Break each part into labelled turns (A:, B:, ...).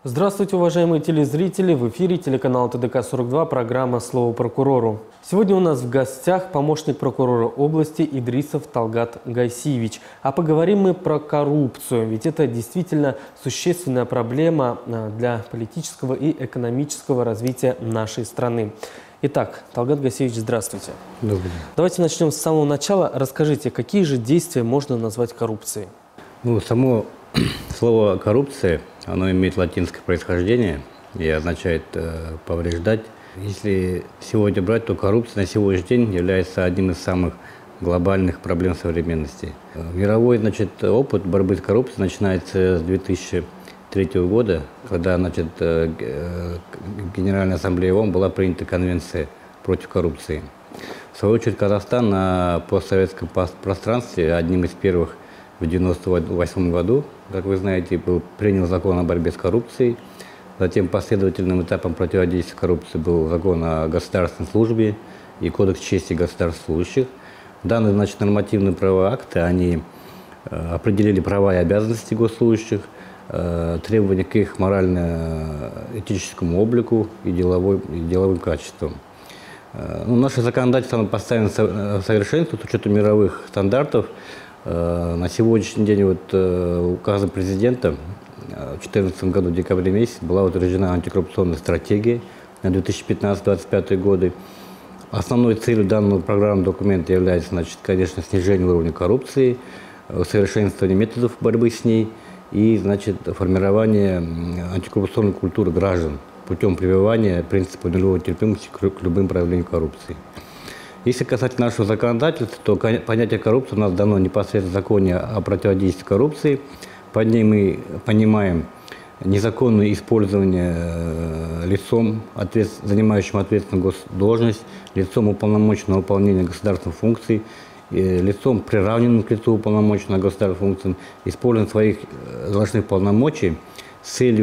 A: Здравствуйте, уважаемые телезрители! В эфире телеканал ТДК-42, программа «Слово прокурору». Сегодня у нас в гостях помощник прокурора области Идрисов Талгат Гайсиевич. А поговорим мы про коррупцию, ведь это действительно существенная проблема для политического и экономического развития нашей страны. Итак, Талгат Гайсиевич, здравствуйте.
B: Добрый день.
A: Давайте начнем с самого начала. Расскажите, какие же действия можно назвать коррупцией?
B: Само слово «коррупция», оно имеет латинское происхождение и означает «повреждать». Если сегодня брать, то коррупция на сегодняшний день является одним из самых глобальных проблем современности. Мировой опыт борьбы с коррупцией начинается с 2003 года, когда Генеральная ассамблея ООН была принята конвенция против коррупции. В свою очередь, Казахстан на постсоветском пространстве одним из первых в 1998 году, как вы знаете, принял закон о борьбе с коррупцией. Затем последовательным этапом противодействия коррупции был закон о государственной службе и кодекс чести государственных служащих. Данные нормативные правовые акты, они определили права и обязанности госслужащих, требования к их морально-этическому облику и деловым качествам. Наше законодательство постоянно совершенствует с учетом мировых стандартов. На сегодняшний день указом президента в 2014 году, в декабре месяце, была утверждена антикоррупционная стратегия на 2015-2025 годы. Основной целью данного программного документа является, конечно, снижение уровня коррупции, усовершенствование методов борьбы с ней и, формирование антикоррупционной культуры граждан путем прививания принципа нулевой терпимости к любым проявлениям коррупции. Если касательно нашего законодательства, то понятие коррупции у нас дано непосредственно в законе о противодействии коррупции. Под ней мы понимаем незаконное использование лицом, занимающим ответственную госдолжность, лицом, уполномоченным на выполнение государственных функций, лицом, приравненным к лицу, уполномоченным на государственных функций, использование своих должностных полномочий с целью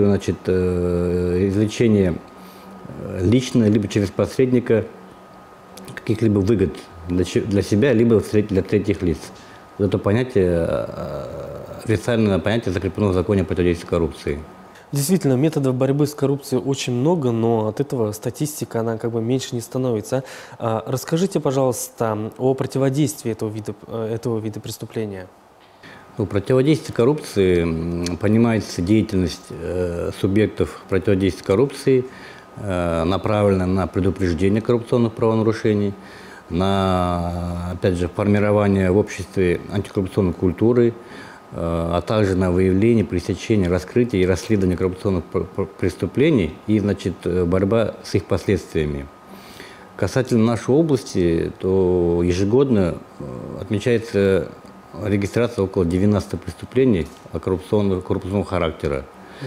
B: извлечения лично, либо через посредника каких-либо выгод для себя, либо для третьих лиц. Это понятие, официальное понятие, закреплено в законе о противодействии коррупции.
A: Действительно, методов борьбы с коррупцией очень много, но от этого статистика, она меньше не становится. Расскажите, пожалуйста, о противодействии этого вида преступления.
B: Противодействие коррупции понимается деятельность субъектов противодействия коррупции, направлена на предупреждение коррупционных правонарушений, на, опять же, формирование в обществе антикоррупционной культуры, а также на выявление, пресечение, раскрытие и расследование коррупционных преступлений и, борьба с их последствиями. Касательно нашей области, то ежегодно отмечается регистрация около 90 преступлений коррупционного характера.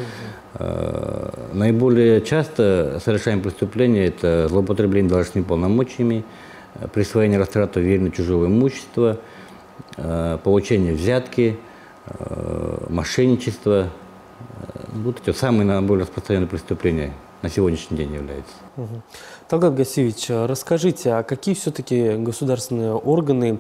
B: Наиболее часто совершаемые преступления – это злоупотребление должностными полномочиями, присвоение растраты верно чужого имущества, получение взятки, мошенничество. Это самые наиболее распространенные преступления на сегодняшний день являются.
A: Талгат Гайсиевич, расскажите, а какие все-таки государственные органы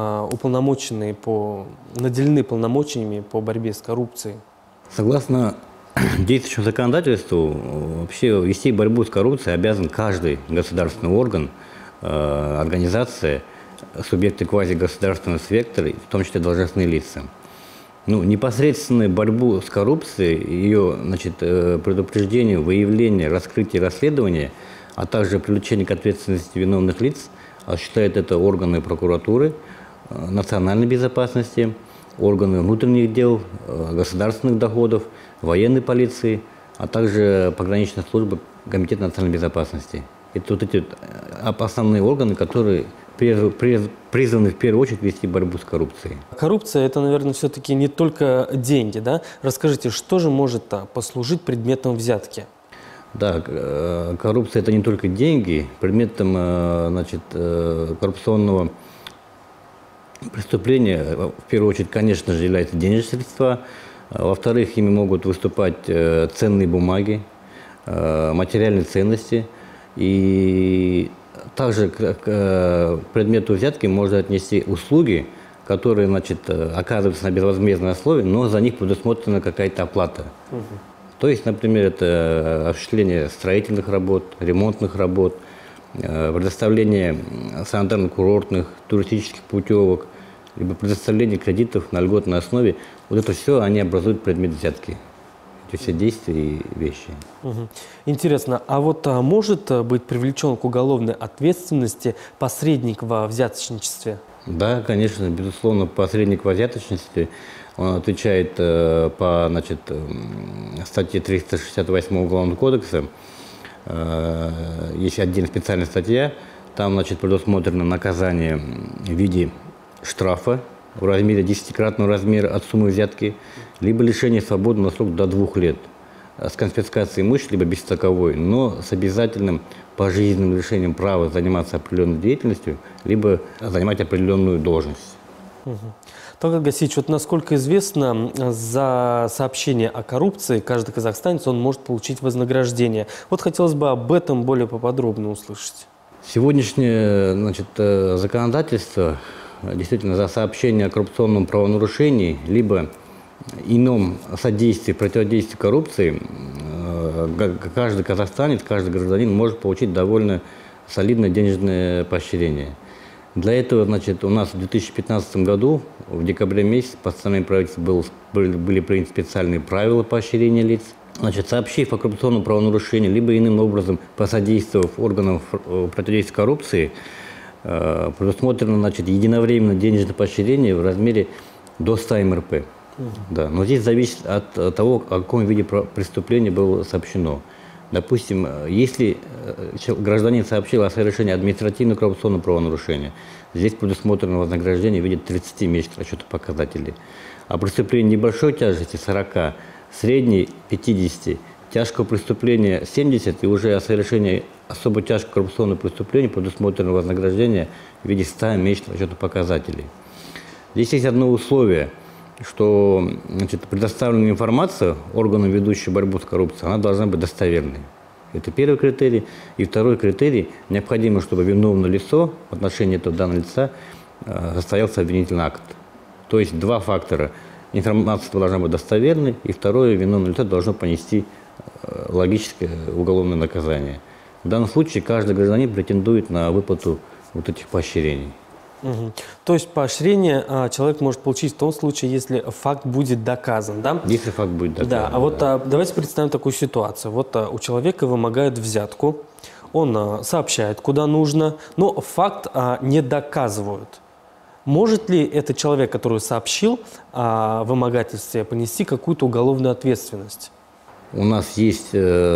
A: наделены полномочиями по борьбе с коррупцией?
B: Согласно действующему законодательству, вообще вести борьбу с коррупцией обязан каждый государственный орган, организация, субъекты квазигосударственного сектора, в том числе должностные лица. Непосредственную борьбу с коррупцией, ее предупреждение, выявление, раскрытие, расследование, а также привлечение к ответственности виновных лиц, осуществляют это органы прокуратуры, национальной безопасности, органы внутренних дел, государственных доходов, военной полиции, а также пограничная служба Комитета национальной безопасности. Это эти основные органы, которые призваны в первую очередь вести борьбу с коррупцией.
A: Коррупция – это, наверное, все-таки не только деньги, да? Расскажите, что же может послужить предметом взятки?
B: Да, коррупция – это не только деньги. Предметом коррупционного преступления, в первую очередь, конечно же, являются денежные средства. Во-вторых, ими могут выступать ценные бумаги, материальные ценности. И также к предмету взятки можно отнести услуги, которые, оказываются на безвозмездной основе, но за них предусмотрена какая-то оплата. То есть, например, это осуществление строительных работ, ремонтных работ, предоставление санитарно-курортных, туристических путевок, либо предоставление кредитов на льготной основе. Вот это все они образуют предмет взятки. Эти все действия и вещи.
A: Интересно, а вот может быть привлечен к уголовной ответственности посредник во взяточничестве?
B: Да, конечно, безусловно, посредник во взяточничестве, он отвечает по, значит, статье 368 Уголовного кодекса. Есть отдельная специальная статья, там, значит, предусмотрено наказание в виде штрафа в размере 10-кратного размера от суммы взятки, либо лишение свободы на срок до 2 лет с конфискацией имущества, либо без таковой, но с обязательным пожизненным лишением права заниматься определенной деятельностью, либо занимать определенную должность.
A: Талгат Гайсиевич, вот насколько известно, за сообщение о коррупции каждый казахстанец он может получить вознаграждение. Вот хотелось бы об этом более поподробно услышать.
B: Сегодняшнее, значит, законодательство действительно за сообщение о коррупционном правонарушении либо ином содействии, противодействии коррупции каждый казахстанец, каждый гражданин может получить довольно солидное денежное поощрение. Для этого, значит, у нас в 2015 году, в декабре месяце, постановлением правительства были приняты специальные правила поощрения лиц. Значит, сообщив о коррупционном правонарушении, либо иным образом посодействовав органам противодействия коррупции, предусмотрено, значит, единовременно денежное поощрение в размере до 100 МРП. Да, но здесь зависит от того, о каком виде преступления было сообщено. Допустим, если гражданин сообщил о совершении административного коррупционного правонарушения, здесь предусмотрено вознаграждение в виде 30 месяцев расчета показателей. А преступление небольшой тяжести 40, средней 50, тяжкого преступления 70 и уже о совершении особо тяжкого коррупционного преступления предусмотрено вознаграждение в виде 100 месяцев расчета показателей. Здесь есть одно условие, что, значит, предоставленная информация органам, ведущим борьбу с коррупцией, она должна быть достоверной. Это первый критерий. И второй критерий – необходимо, чтобы виновное лицо, в отношении этого данного лица, состоялся обвинительный акт. То есть два фактора. Информация должна быть достоверной, и второе – виновное лицо должно понести логическое уголовное наказание. В данном случае каждый гражданин претендует на выплату вот этих поощрений.
A: То есть поощрение человек может получить в том случае, если факт будет доказан, да?
B: Если факт будет доказан.
A: Да, вот давайте представим такую ситуацию. Вот у человека вымогают взятку, он сообщает, куда нужно, но факт не доказывают. Может ли этот человек, который сообщил о вымогательстве, понести какую-то уголовную ответственность?
B: У нас есть,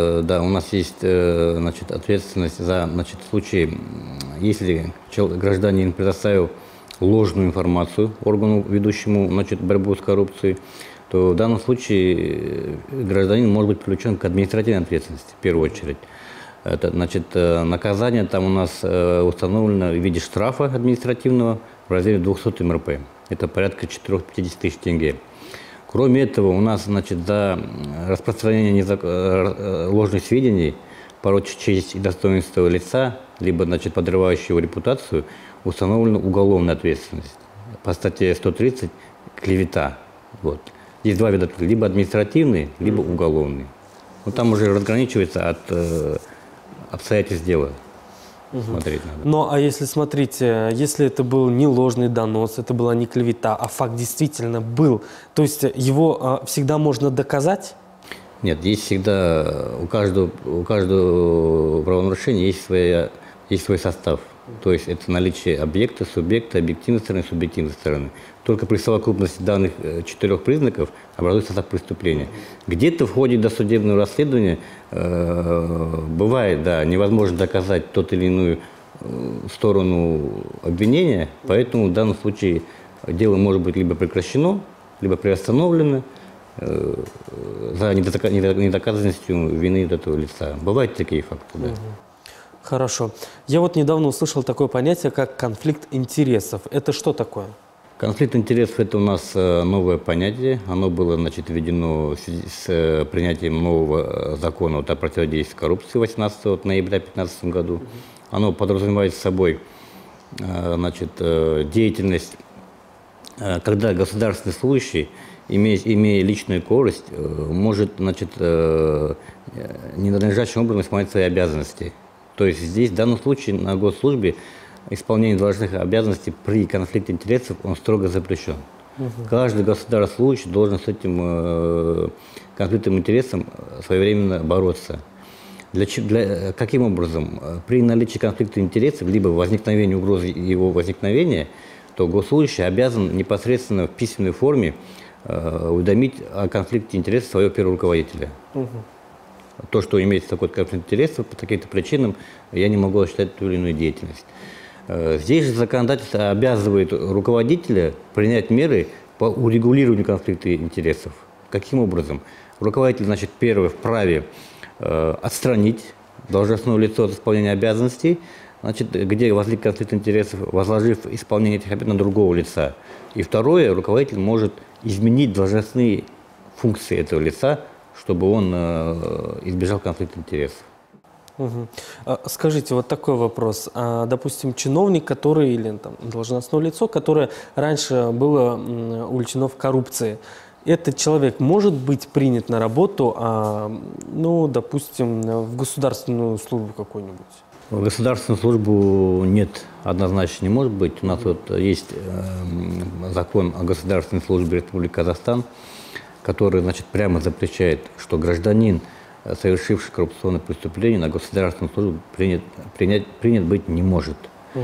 B: значит, ответственность за, значит, случаи, если гражданин предоставил ложную информацию органу, ведущему, значит, борьбу с коррупцией, то в данном случае гражданин может быть привлечен к административной ответственности в первую очередь. Это, значит, наказание там у нас установлено в виде штрафа административного в размере 200 МРП. Это порядка 450 тысяч тенге. Кроме этого, у нас, значит, за распространение ложных сведений, порочить честь и достоинство лица, либо, значит, подрывающую его репутацию, установлена уголовная ответственность. По статье 130 клевета. Вот. Есть два вида, либо административный, либо уголовный. Но там уже разграничивается от обстоятельств дела. Смотреть надо.
A: Ну, а если, смотрите, если это был не ложный донос, это была не клевета, а факт действительно был, то есть его всегда можно доказать?
B: Нет, есть всегда, у каждого правонарушения есть свой состав. То есть это наличие объекта, субъекта, объективной стороны, субъективной стороны. Только при совокупности данных 4 признаков образуется состав преступления. Где-то в ходе досудебного расследования бывает, да, невозможно доказать тот или иную сторону обвинения, поэтому в данном случае дело может быть либо прекращено, либо приостановлено за недоказанностью вины этого лица. Бывают такие факты, да.
A: Хорошо. Я вот недавно услышал такое понятие, как конфликт интересов. Это что такое?
B: Конфликт интересов – это у нас новое понятие. Оно было, значит, введено в связи с принятием нового закона о противодействии коррупции 18 ноября 2015 году. Оно подразумевает собой, значит, деятельность, когда государственный служащий имея личную скорость, может, значит, ненадлежащим образом исполнять свои обязанности. То есть здесь, в данном случае, на госслужбе исполнение должностных обязанностей при конфликте интересов, он строго запрещен. Каждый государственный служащий должен с этим конфликтом интересов своевременно бороться. Каким образом? При наличии конфликта интересов, либо возникновении угрозы его возникновения, то госслужащий обязан непосредственно в письменной форме уведомить о конфликте интересов своего первого руководителя. То, что имеется такой конфликт интересов по каким-то причинам, я не могу осуществлять ту или иную деятельность. Здесь же законодательство обязывает руководителя принять меры по урегулированию конфликта интересов. Каким образом? Руководитель, значит, первый вправе отстранить должностное лицо от исполнения обязанностей, значит, где возник конфликт интересов, возложив исполнение этих обязанностей на другого лица. И второе, руководитель может изменить должностные функции этого лица, чтобы он избежал конфликта интересов.
A: Скажите, вот такой вопрос. Допустим, чиновник, который, или там, должностное лицо, которое раньше было увлечено в коррупции, этот человек может быть принят на работу, ну, допустим, в государственную службу какую-нибудь?
B: В государственную службу нет, однозначно не может быть. У нас вот есть закон о государственной службе Республики Казахстан, который, значит, прямо запрещает, что гражданин, совершивший коррупционное преступление, на государственную службу принят быть не может.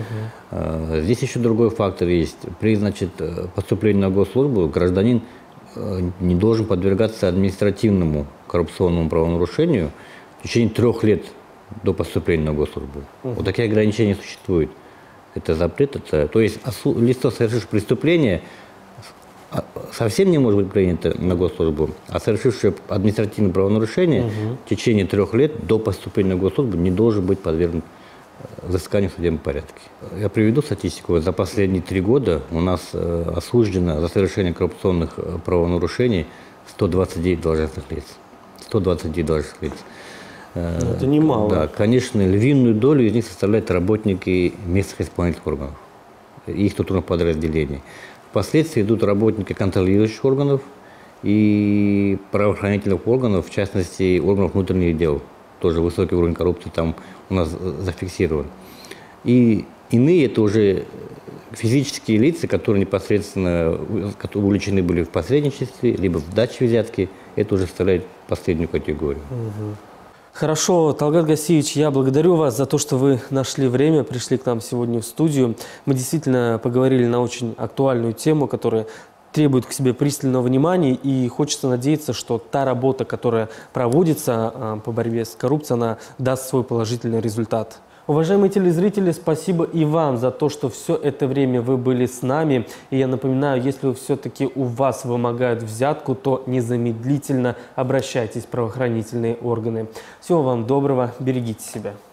B: Здесь еще другой фактор есть. При, значит, поступлении на госслужбу гражданин не должен подвергаться административному коррупционному правонарушению в течение 3 лет до поступления на госслужбу. Вот такие ограничения существуют. Это запрет, то есть лицо, совершившее преступление, совсем не может быть принято на госслужбу, а совершившее административное правонарушение в течение 3 лет до поступления на госслужбу не должен быть подвергнут взысканию в судебном порядке. Я приведу статистику. За последние 3 года у нас осуждено за совершение коррупционных правонарушений 129 должностных лиц. 129 должностных лиц.
A: Это немало.
B: Да, конечно, львиную долю из них составляют работники местных исполнительных органов и их структурных подразделений. Впоследствии идут работники контролирующих органов и правоохранительных органов, в частности, органов внутренних дел. Тоже высокий уровень коррупции там у нас зафиксирован. И иные – это уже физические лица, которые непосредственно увлечены были в посредничестве, либо в даче взятки. Это уже составляет последнюю категорию.
A: Хорошо, Талгат Гайсиевич, я благодарю вас за то, что вы нашли время, пришли к нам сегодня в студию. Мы действительно поговорили на очень актуальную тему, которая требует к себе пристального внимания, и хочется надеяться, что та работа, которая проводится по борьбе с коррупцией, она даст свой положительный результат. Уважаемые телезрители, спасибо и вам за то, что все это время вы были с нами. И я напоминаю, если все-таки у вас вымогают взятку, то незамедлительно обращайтесь в правоохранительные органы. Всего вам доброго, берегите себя.